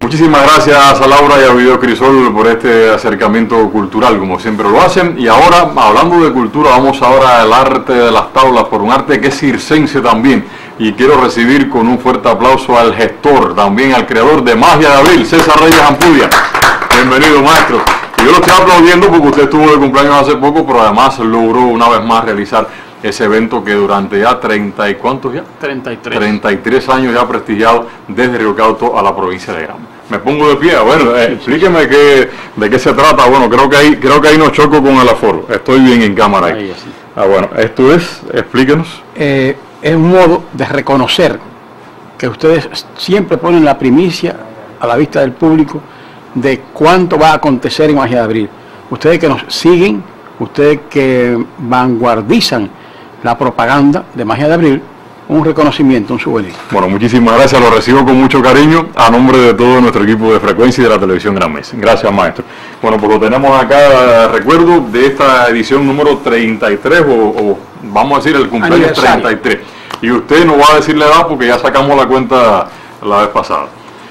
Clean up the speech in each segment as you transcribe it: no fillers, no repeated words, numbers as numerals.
Muchísimas gracias a Laura y a Video Crisol por este acercamiento cultural, como siempre lo hacen. Y ahora, hablando de cultura, vamos ahora al arte de las tablas, por un arte que es circense también. Y quiero recibir con un fuerte aplauso al gestor, también al creador de Magia de Abril, César Reyes Ampudia. Bienvenido, maestro. Y yo lo estoy aplaudiendo porque usted estuvo de cumpleaños hace poco, pero además logró una vez más realizar ese evento que durante ya 30 y ¿cuántos ya? 33 años ya prestigiado desde Río Cauto a la provincia de Granma. Me pongo de pie, bueno, explíqueme de qué se trata. Bueno, creo que ahí no choco con el aforo, estoy bien en cámara ahí. Sí. Bueno, esto es, explíquenos. Es un modo de reconocer que ustedes siempre ponen la primicia a la vista del público de cuánto va a acontecer en Magia de Abril. Ustedes que nos siguen, ustedes que vanguardizan la propaganda de Magia de Abril, un reconocimiento, un souvenir. Bueno, muchísimas gracias, lo recibo con mucho cariño a nombre de todo nuestro equipo de Frecuencia y de la Televisión Gran Mesa. Gracias, maestro. Bueno, pues lo tenemos acá, recuerdo de esta edición número 33, o vamos a decir el cumpleaños 33. Y usted no va a decir la edad porque ya sacamos la cuenta la vez pasada.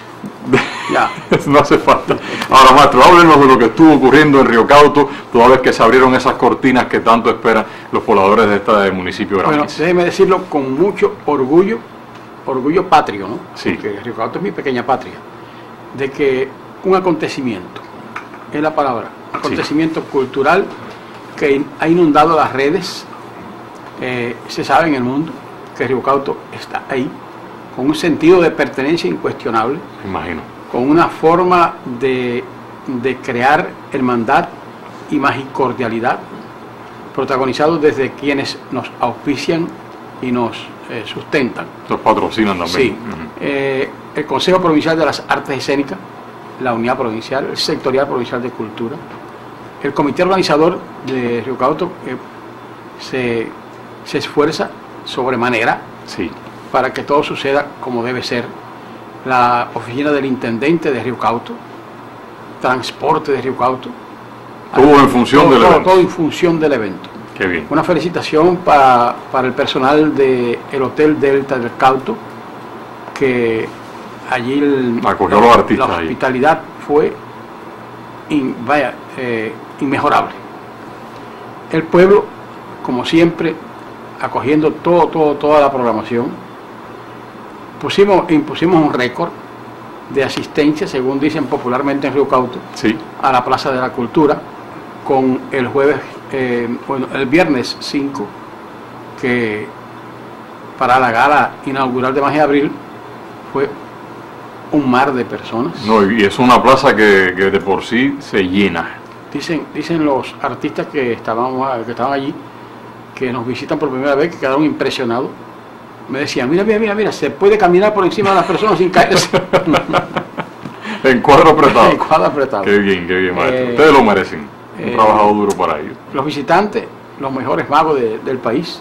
Ya. No hace falta. Ahora, maestro, háblenos de lo que estuvo ocurriendo en Río Cauto, toda vez que se abrieron esas cortinas que tanto esperan los pobladores de este municipio de Gran Mesa. Bueno, déjeme decirlo con mucho orgullo patrio, ¿no? Sí. Porque Río Cauto es mi pequeña patria, de que un acontecimiento, es la palabra, acontecimiento cultural que ha inundado las redes, se sabe en el mundo que Río Cauto está ahí, con un sentido de pertenencia incuestionable. Me imagino. Con una forma de crear hermandad y magicordialidad, protagonizado desde quienes nos auspician y nos sustentan. Nos patrocinan también. Sí. El Consejo Provincial de las Artes Escénicas, la Unidad Provincial, el Sectorial Provincial de Cultura, el Comité Organizador de Río Cauto se esfuerza sobremanera para que todo suceda como debe ser. La oficina del intendente de Río Cauto, transporte de Río Cauto. Todo en función del evento. Todo en función del evento. Qué bien. Una felicitación para el personal del Hotel Delta del Cauto, que allí acogió a los artistas. La hospitalidad fue inmejorable. El pueblo, como siempre, acogiendo toda la programación. Impusimos un récord de asistencia, según dicen popularmente en Río Cauto, a la Plaza de la Cultura, con el el viernes 5, que para la gala inaugural de Magia de Abril fue un mar de personas. No, y es una plaza que de por sí se llena. Dicen los artistas que estaban allí, que nos visitan por primera vez, que quedaron impresionados. Me decían, mira, se puede caminar por encima de las personas sin caerse. En cuadro apretado. En cuadro apretado. Qué bien, maestro. Ustedes lo merecen. Un trabajo duro para ellos. Los visitantes, los mejores magos del país,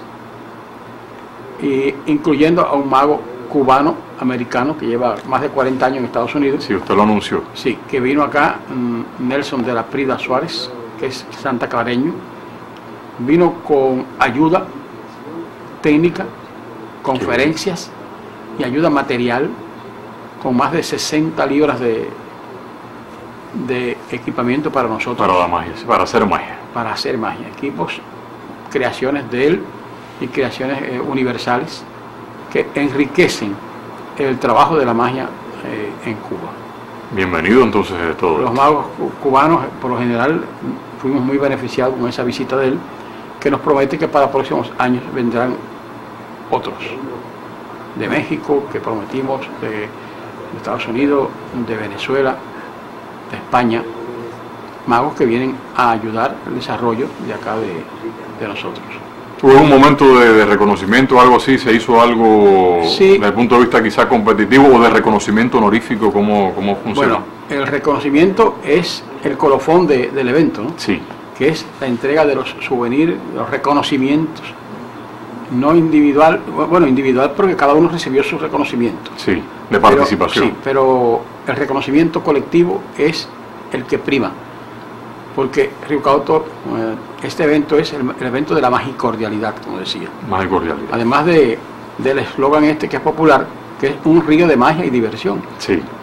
incluyendo a un mago cubano-americano que lleva más de 40 años en Estados Unidos. Sí, usted lo anunció. Sí, que vino acá, Nelson de la Prida Suárez, que es santaclareño. Vino con ayuda técnica, conferencias y ayuda material, con más de 60 libras de equipamiento para nosotros. Para la magia, para hacer magia. Para hacer magia. Equipos, creaciones de él y creaciones universales que enriquecen el trabajo de la magia en Cuba. Bienvenido entonces de todo. Los magos cubanos, por lo general, fuimos muy beneficiados con esa visita de él, que nos promete que para próximos años vendrán otros, de México, que prometimos, de Estados Unidos, de Venezuela, de España, magos que vienen a ayudar al desarrollo de acá de nosotros. ¿Hubo un momento de reconocimiento, algo así? ¿Se hizo algo desde el punto de vista quizá competitivo o de reconocimiento honorífico? ¿Cómo funciona? Bueno, el reconocimiento es el colofón del evento, ¿no? Sí. Que es la entrega de los souvenirs, los reconocimientos. No individual, bueno, individual porque cada uno recibió su reconocimiento. Sí, de participación. Pero el reconocimiento colectivo es el que prima. Porque Río Cauto, este evento es el evento de la magicordialidad, como decía. Magicordialidad. Además del eslogan que es popular, que es un río de magia y diversión. Sí.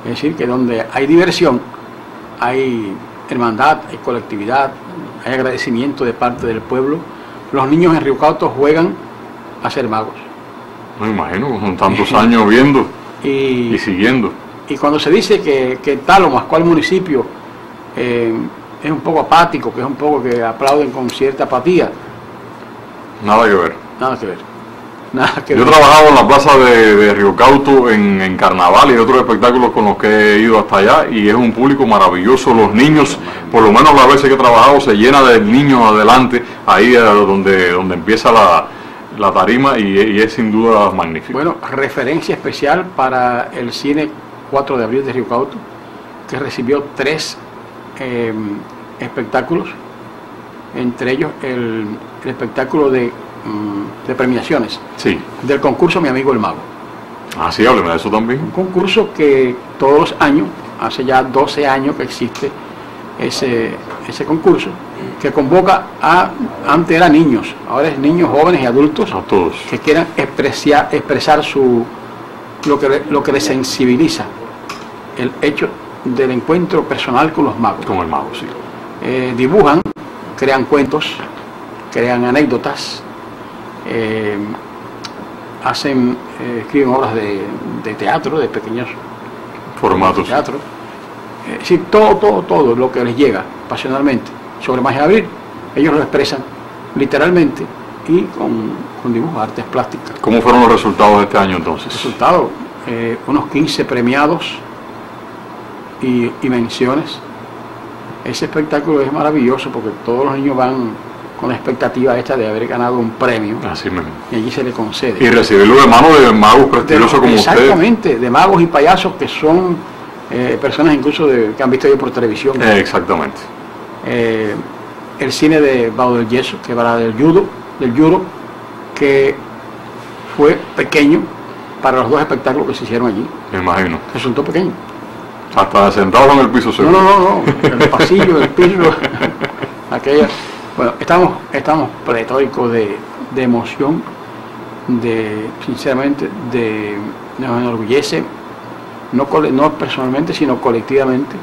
Es decir, que donde hay diversión, hay hermandad, hay colectividad, hay agradecimiento de parte del pueblo. Los niños en Río Cauto juegan a ser magos. Me imagino, con tantos años viendo y siguiendo. Y cuando se dice que tal o más cual municipio es un poco apático, que es un poco que aplauden con cierta apatía. Nada que ver. Nada que ver. Nada que Yo he ver. trabajado en la plaza de Río Cauto en carnaval y otros espectáculos con los que he ido hasta allá y es un público maravilloso. Los niños, por lo menos las veces que he trabajado, se llena de niños adelante, ahí donde empieza la tarima y es sin duda magnífico. Bueno, referencia especial para el cine 4 de abril de Río Cauto, que recibió 3 espectáculos, entre ellos el espectáculo de premiaciones Sí. del concurso Mi Amigo el Mago. Ah, sí, hábleme de eso también. Un concurso que todos los años, hace ya 12 años que existe ese concurso, que convoca antes era niños, ahora es niños, jóvenes y adultos A todos. que quieran expresar lo que les sensibiliza el hecho del encuentro personal con los magos. Con el mago, sí. Dibujan, crean cuentos, crean anécdotas, escriben obras de teatro, de pequeños Formatos. teatro. Sí, todo lo que les llega pasionalmente sobre Magia de Abril, ellos lo expresan literalmente y con dibujos, artes plásticas. ¿Cómo fueron los resultados de este año entonces? Resultado, unos 15 premiados y menciones. Ese espectáculo es maravilloso porque todos los niños van con la expectativa esta de haber ganado un premio Así mismo. y allí se le concede. Y recibirlo de manos de magos prestigiosos como ustedes. Exactamente, de magos y payasos que son personas incluso que han visto yo por televisión. Exactamente. El cine de Bao del Yeso, que va del judo, que fue pequeño para los 2 espectáculos que se hicieron allí. Me imagino. Resultó pequeño. Hasta sentados en el piso seguro. No. El pasillo, el piso, aquella. Bueno, estamos pletóricos de emoción, sinceramente, nos enorgullece, no personalmente, sino colectivamente,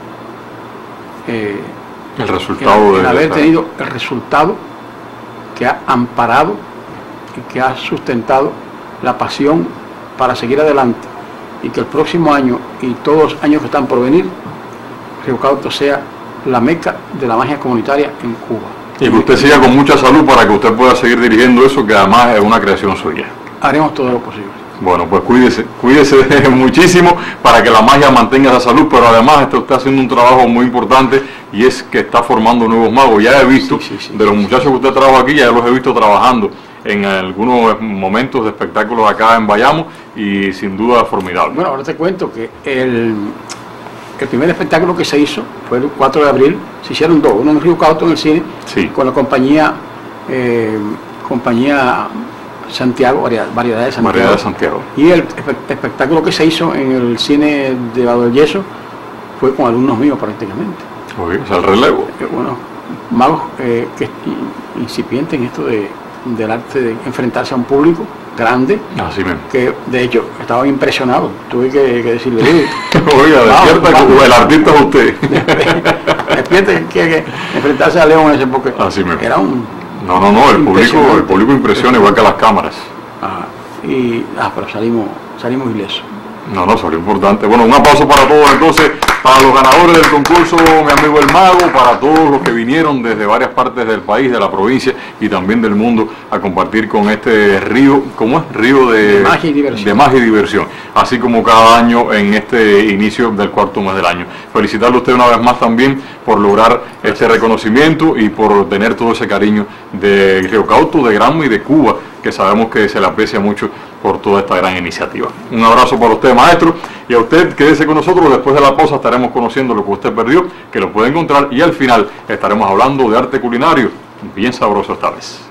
El resultado el de haber tenido el resultado que ha amparado y que ha sustentado la pasión para seguir adelante y que el próximo año y todos los años que están por venir, Río Cauto sea la meca de la magia comunitaria en Cuba. Y que usted siga con mucha salud para que usted pueda seguir dirigiendo eso, que además es una creación suya. Haremos todo lo posible. Bueno, pues cuídese muchísimo para que la magia mantenga esa salud, pero además está usted haciendo un trabajo muy importante y es que está formando nuevos magos. Ya he visto, de los muchachos que usted trabaja aquí, ya los he visto trabajando en algunos momentos de espectáculos acá en Bayamo y sin duda formidable. Bueno, ahora te cuento que el primer espectáculo que se hizo fue el 4 de abril, se hicieron 2, uno en Río Cauto en el cine, Sí. con la compañía Santiago, Variedad de Santiago. Variedad de Santiago. Y el espectáculo que se hizo en el cine de Bao del Yeso fue con alumnos míos prácticamente. Oye, o sea, el relevo. Bueno, magos que incipientes en esto del arte de enfrentarse a un público grande, Así mismo. que de hecho estaban impresionados. Tuve que decirle, Oiga, despierta, vamos. que el artista es usted. despierte que enfrentarse a León ese porque Así mismo. era un... No, el público impresiona igual que las cámaras. Pero salimos ilesos. No, salió importante. Bueno, un aplauso para todos entonces, para los ganadores del concurso Mi Amigo el Mago, para todos los que vinieron desde varias partes del país, de la provincia y también del mundo a compartir con este río, ¿cómo es? Río de magia y diversión. De magia y diversión, así como cada año en este inicio del 4º mes del año. Felicitarle a usted una vez más también por lograr este reconocimiento y por tener todo ese cariño de Río Cauto, de Granma y de Cuba, que sabemos que se le aprecia mucho por toda esta gran iniciativa. Un abrazo para usted, maestro, y a usted quédese con nosotros. Después de la pausa estaremos conociendo lo que usted perdió, que lo puede encontrar, y al final estaremos hablando de arte culinario, bien sabroso esta vez.